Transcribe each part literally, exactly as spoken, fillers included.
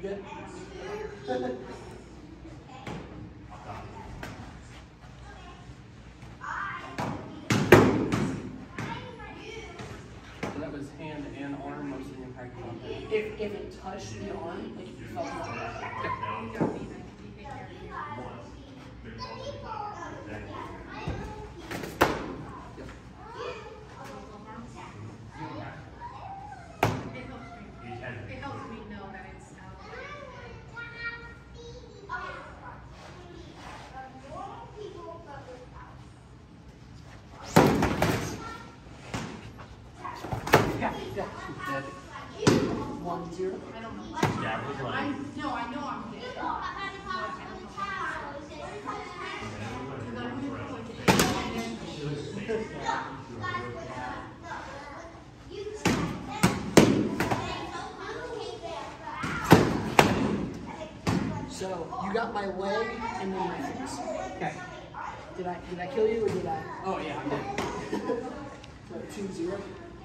good? So that was hand and arm, most of the impact contact. If, if it touched the arm, like if you felt it. It helps me know that it's out. Yeah, yeah. One, zero. I don't know. Yeah, it was like. I, no, I know I'm dead. So you got my leg and then my face. Okay. Did I did I kill you or did I? Oh, yeah, I'm dead. So two zero.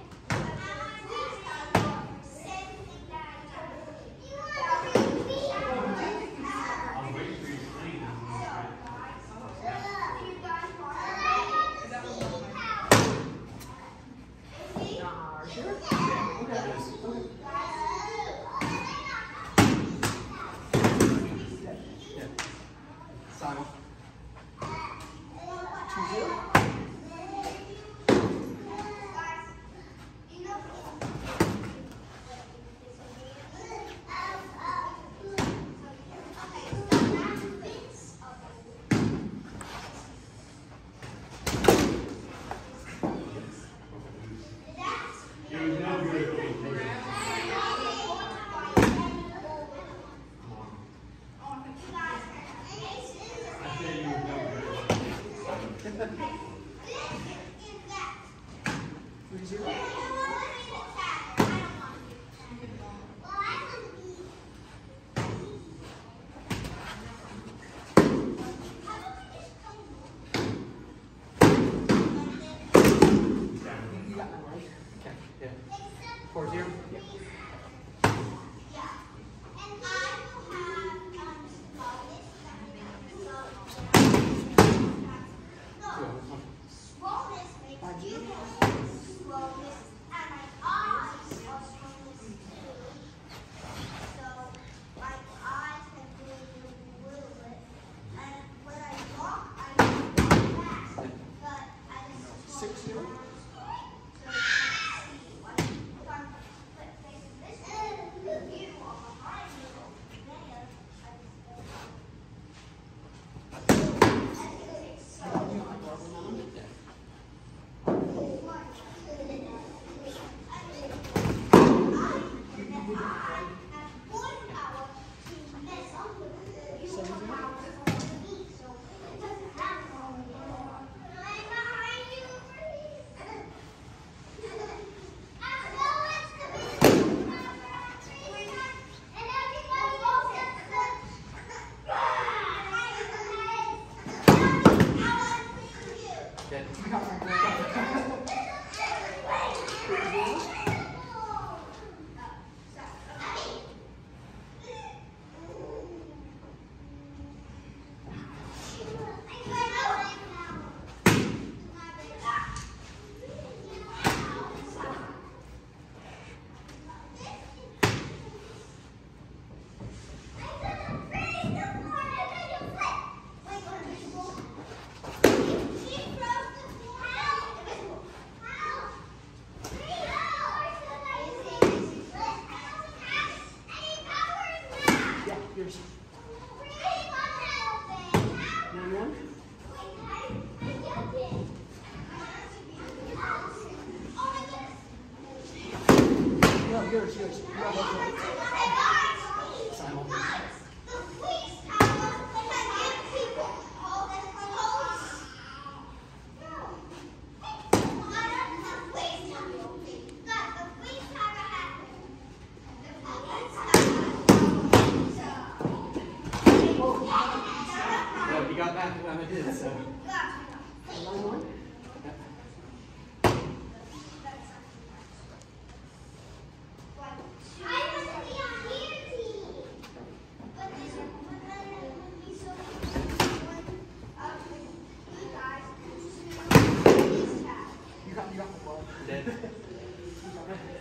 Simon. Two zero. Three zero. You got my leg. Okay, yeah. Four zero? Yeah. Five zero. Six zero. Yours. Nine one. No, yours, yours. No, that's right. Simon. Well, you got back when I did, so. Nine one. Yeah. You got my blood. Dead.